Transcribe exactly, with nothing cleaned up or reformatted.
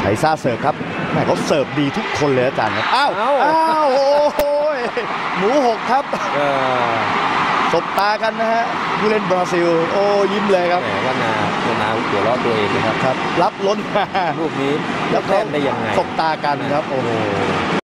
ไทซ่าเสิร์ฟครับแม่เขาเสิร์ฟดีทุกคนเลยอาจารย์ครับอ้าวอ้าวโอ้โหหมูหกครับสบตากันนะฮะผู้เล่นบราซิลโอ้ยิ้มเลยครับแหมว่านาตัวนาหัวเราะตัวเองนะครับครับรับล้นมาลูกนี้แล้วแต้มได้ยังไงสบตากันครับโอ้โห